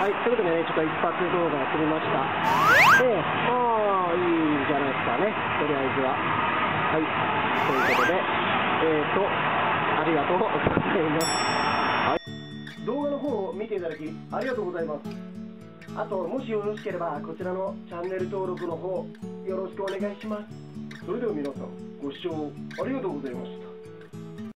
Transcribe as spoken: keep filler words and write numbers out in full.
はい、ということでね、ちょっと一発動画やってみました。ええ、ああ、いいじゃないですかね、とりあえずは。はい、ということで、えーと、ありがとうございます。はい、動画の方を見ていただき、ありがとうございます。あと、もしよろしければ、こちらのチャンネル登録の方、よろしくお願いします。それでは皆さん、ご視聴ありがとうございました。